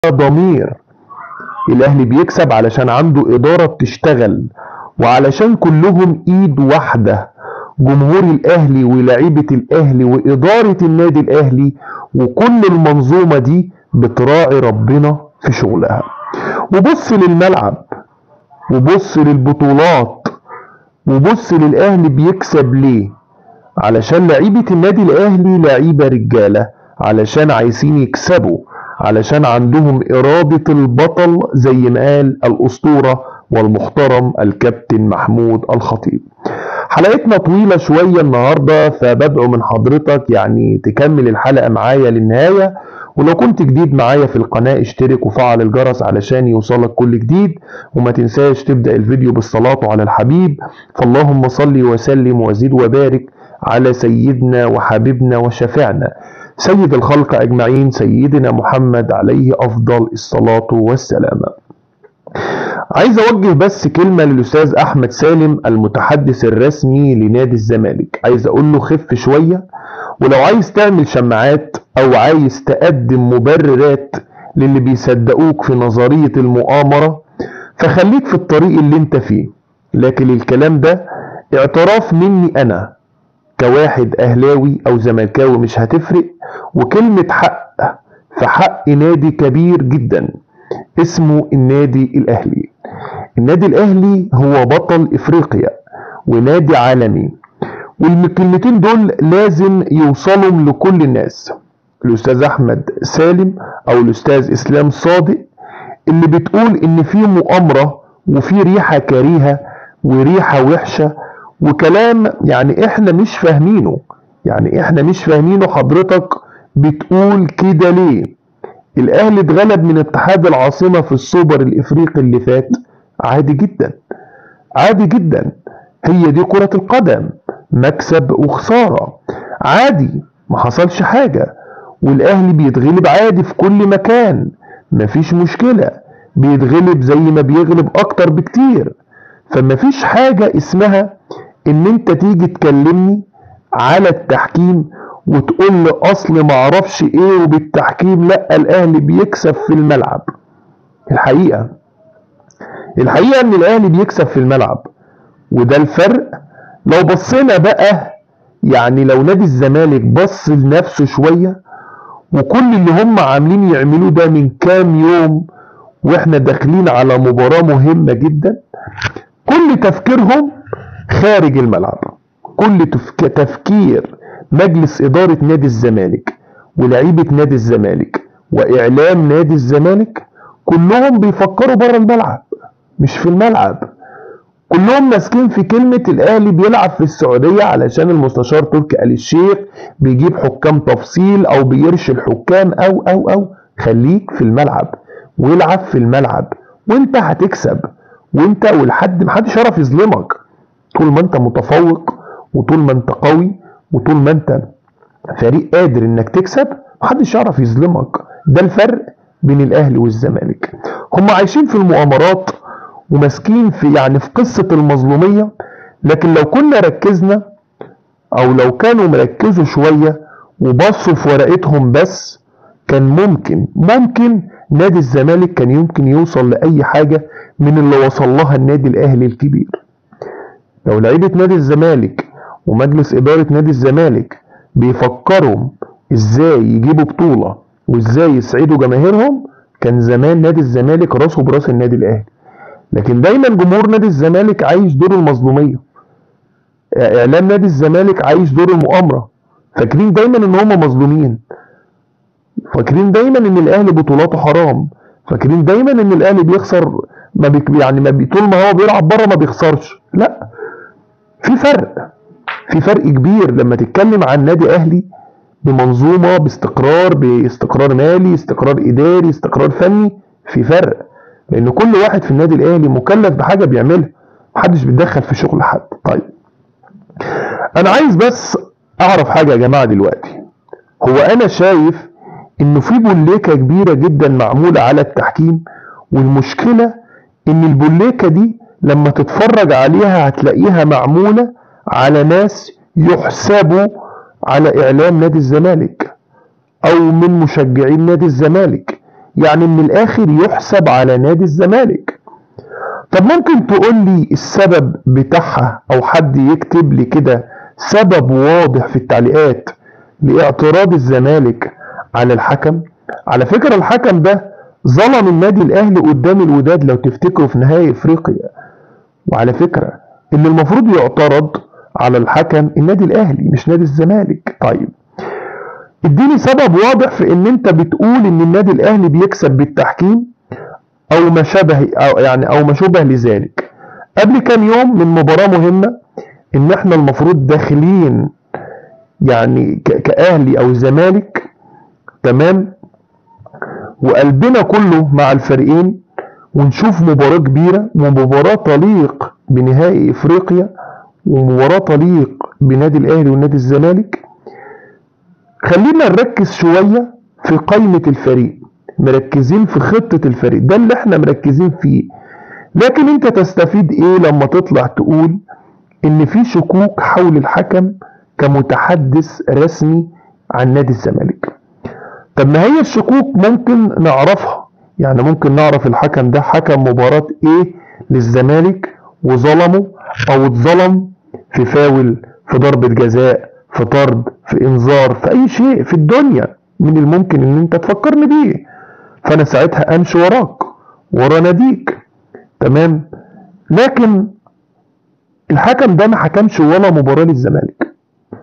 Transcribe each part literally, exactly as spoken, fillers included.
ضمير. الاهلي بيكسب علشان عنده اداره بتشتغل، وعلشان كلهم ايد واحده، جمهور الاهلي ولاعيبه الاهلي واداره النادي الاهلي وكل المنظومه دي بتراعي ربنا في شغلها. وبص للملعب، وبص للبطولات، وبص للاهلي بيكسب ليه. علشان لعيبه النادي الاهلي لعيبه رجاله، علشان عايزين يكسبوا، علشان عندهم إرادة البطل زي ما قال الأسطورة والمحترم الكابتن محمود الخطيب. حلقتنا طويلة شوية النهاردة، فبدعو من حضرتك يعني تكمل الحلقة معايا للنهاية. ولو كنت جديد معايا في القناة اشترك وفعل الجرس علشان يوصلك كل جديد، وما تنساش تبدأ الفيديو بالصلاة على الحبيب. فاللهم صل وسلم وزد وبارك على سيدنا وحبيبنا وشفيعنا سيد الخلق أجمعين، سيدنا محمد عليه أفضل الصلاة والسلام. عايز أوجه بس كلمة للأستاذ أحمد سالم المتحدث الرسمي لنادي الزمالك. عايز أقول له خف شوية، ولو عايز تعمل شماعات أو عايز تقدم مبررات للي بيصدقوك في نظرية المؤامرة فخليك في الطريق اللي انت فيه. لكن الكلام ده اعتراف مني أنا كواحد أهلاوي أو زملكاوي مش هتفرق، وكلمة حق في حق نادي كبير جدا اسمه النادي الأهلي. النادي الأهلي هو بطل إفريقيا ونادي عالمي، والكلمتين دول لازم يوصلوا لكل الناس. الأستاذ أحمد سالم أو الأستاذ إسلام صادق اللي بتقول إن في مؤامرة وفي ريحة كريهة وريحة وحشة وكلام يعني احنا مش فاهمينه، يعني احنا مش فاهمينه. حضرتك بتقول كده ليه؟ الاهلي اتغلب من اتحاد العاصمة في السوبر الافريقي اللي فات، عادي جدا، عادي جدا. هي دي كرة القدم، مكسب وخسارة، عادي، ما حصلش حاجة. والاهلي بيتغلب عادي في كل مكان، مفيش مشكلة، بيتغلب زي ما بيغلب اكتر بكتير. فمفيش حاجة اسمها ان انت تيجي تكلمني على التحكيم وتقول لي اصل معرفش ايه وبالتحكيم. لا، الاهلي بيكسب في الملعب. الحقيقة الحقيقة ان الاهلي بيكسب في الملعب، وده الفرق. لو بصينا بقى يعني لو نادي الزمالك بص لنفسه شوية، وكل اللي هم عاملين يعملوه ده من كام يوم واحنا داخلين على مباراة مهمة جدا، كل تفكيرهم خارج الملعب. كل تفكير مجلس إدارة نادي الزمالك ولاعيبة نادي الزمالك وإعلام نادي الزمالك كلهم بيفكروا بره الملعب مش في الملعب. كلهم ماسكين في كلمة الأهلي بيلعب في السعودية علشان المستشار تركي آل الشيخ بيجيب حكام تفصيل أو بيرشي الحكام أو أو أو خليك في الملعب والعب في الملعب وانت هتكسب. وانت ولحد محدش يعرف يظلمك طول ما انت متفوق، وطول ما انت قوي، وطول ما انت فريق قادر انك تكسب، محدش يعرف يظلمك. ده الفرق بين الاهلي والزمالك. هم عايشين في المؤامرات وماسكين في يعني في قصة المظلومية. لكن لو كنا ركزنا او لو كانوا مركزوا شوية وبصوا في ورقتهم بس، كان ممكن ممكن نادي الزمالك كان يمكن يوصل لأي حاجة من اللي وصل لها النادي الأهلي الكبير. لو لعيبة نادي الزمالك ومجلس إدارة نادي الزمالك بيفكروا إزاي يجيبوا بطولة وإزاي يسعدوا جماهيرهم، كان زمان نادي الزمالك راسه براس النادي الأهلي. لكن دايما جمهور نادي الزمالك عايش دور المظلومية، إعلام نادي الزمالك عايش دور المؤامرة، فاكرين دايما إن هم مظلومين، فاكرين دايما ان الاهلي بطولاته حرام، فاكرين دايما ان الاهلي بيخسر ما بيك يعني ما بي طول ما هو بيلعب بره ما بيخسرش. لا، في فرق، في فرق كبير لما تتكلم عن نادي اهلي بمنظومه باستقرار، باستقرار مالي، استقرار اداري، استقرار فني. في فرق، لان كل واحد في النادي الاهلي مكلف بحاجه بيعملها، محدش بيتدخل في شغل حد. طيب انا عايز بس اعرف حاجه يا جماعه دلوقتي. هو انا شايف انه في بوليكة كبيرة جدا معمولة على التحكيم، والمشكلة ان البوليكة دي لما تتفرج عليها هتلاقيها معمولة على ناس يحسبوا على اعلام نادي الزمالك او من مشجعين نادي الزمالك. يعني من الاخر يحسب على نادي الزمالك. طب ممكن تقول لي السبب بتاعها، او حد يكتب لي كده سبب واضح في التعليقات لاعتراض الزمالك على الحكم؟ على فكرة الحكم ده ظلم النادي الاهلي قدام الوداد لو تفتكروا في نهائي افريقيا. وعلى فكرة اللي المفروض يعترض على الحكم النادي الاهلي مش نادي الزمالك. طيب اديني سبب واضح في ان انت بتقول ان النادي الاهلي بيكسب بالتحكيم او ما شبه او يعني او ما شبه لذلك. قبل كام يوم من مباراة مهمة ان احنا المفروض داخلين يعني كاهلي او زمالك تمام، وقلبنا كله مع الفريقين، ونشوف مباراة كبيرة ومباراة تليق بنهائي افريقيا ومباراة تليق بنادي الاهلي ونادي الزمالك. خلينا نركز شوية في قائمة الفريق، مركزين في خطة الفريق، ده اللي احنا مركزين فيه. لكن انت تستفيد ايه لما تطلع تقول ان في شكوك حول الحكم كمتحدث رسمي عن نادي الزمالك؟ طب ما هي الشكوك ممكن نعرفها، يعني ممكن نعرف الحكم ده حكم مباراة ايه للزمالك وظلمه، او اتظلم في فاول، في ضربة جزاء، في طرد، في انذار، في اي شيء في الدنيا من الممكن ان انت تفكرني بيه، فانا ساعتها امشي وراك ورا ناديك تمام. لكن الحكم ده ما حكمش ولا مباراة للزمالك،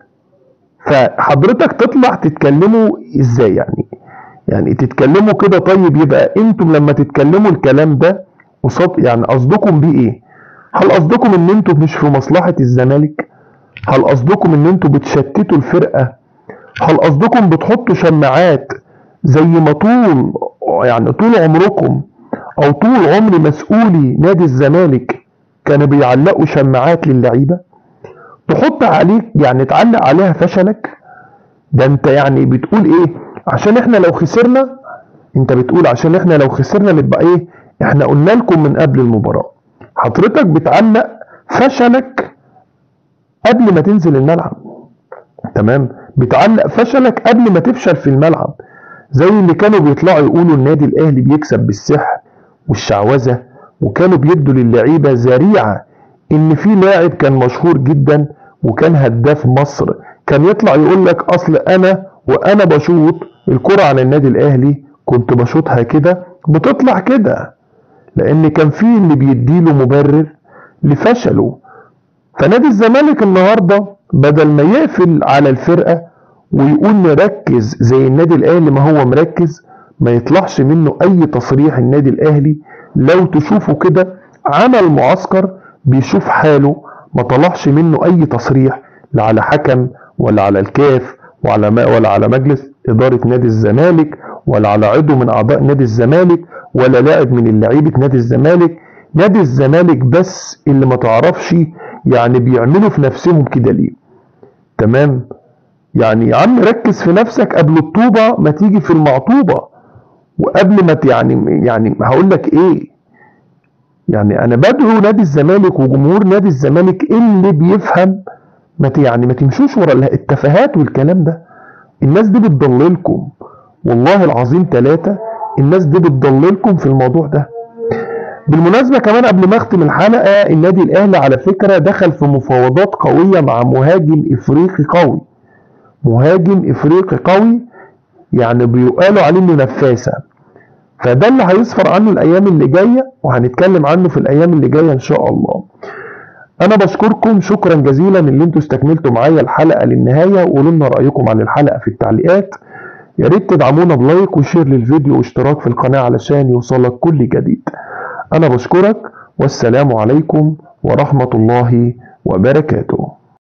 فحضرتك تطلع تتكلموا ازاي يعني؟ يعني تتكلموا كده. طيب يبقى انتم لما تتكلموا الكلام ده قصاد يعني قصدكم بيه ايه؟ هل قصدكم ان انتم مش في مصلحة الزمالك؟ هل قصدكم ان انتم بتشتتوا الفرقة؟ هل قصدكم بتحطوا شماعات زي ما طول يعني طول عمركم او طول عمر مسؤولي نادي الزمالك كانوا بيعلقوا شماعات للعيبة تحط عليك يعني تعلق عليها فشلك؟ ده انت يعني بتقول ايه؟ عشان احنا لو خسرنا، انت بتقول عشان احنا لو خسرنا نبقى ايه؟ احنا قلنا لكم من قبل المباراة. حضرتك بتعلق فشلك قبل ما تنزل الملعب تمام، بتعلق فشلك قبل ما تفشل في الملعب، زي اللي كانوا بيطلعوا يقولوا النادي الاهلي بيكسب بالسحر والشعوذة، وكانوا بيدوا للعيبة ذريعة ان في لاعب كان مشهور جدا وكان هداف مصر كان يطلع يقول لك اصل انا وانا بشوط الكرة على النادي الاهلي كنت بشوطها كده، بتطلع كده لان كان في اللي بيديله مبرر لفشله. فنادي الزمالك النهارده بدل ما يقفل على الفرقة ويقول نركز زي النادي الاهلي ما هو مركز، ما يطلعش منه اي تصريح. النادي الاهلي لو تشوفوا كده عمل معسكر بيشوف حاله، ما طلعش منه اي تصريح لا على حكم ولا على الكاف ولا ما ولا على مجلس اداره نادي الزمالك ولا على عضو من اعضاء نادي الزمالك ولا لاعب من لعيبه نادي الزمالك. نادي الزمالك بس اللي ما تعرفش يعني بيعملوا في نفسهم كده ليه تمام. يعني يا عم ركز في نفسك قبل الطوبه ما تيجي في المعطوبه، وقبل ما يعني يعني هقول لك ايه، يعني انا بدعو نادي الزمالك وجمهور نادي الزمالك اللي بيفهم ما يعني ما تمشوش ورا التفاهات والكلام ده. الناس دي بتضللكم والله العظيم ثلاثة، الناس دي بتضللكم في الموضوع ده. بالمناسبة كمان قبل ما اختم الحلقة، النادي الاهلي على فكرة دخل في مفاوضات قوية مع مهاجم افريقي قوي، مهاجم افريقي قوي يعني بيقالوا عليه انه نفاسة، فده اللي هيصفر عنه الايام اللي جاية وهنتكلم عنه في الايام اللي جاية ان شاء الله. انا بشكركم شكرا جزيلا ان انتوا استكملتوا معايا الحلقة للنهاية، وقولوا لنا رأيكم عن الحلقة في التعليقات. يا ريت تدعمونا بلايك وشير للفيديو واشتراك في القناة علشان يوصلك كل جديد. انا بشكرك والسلام عليكم ورحمة الله وبركاته.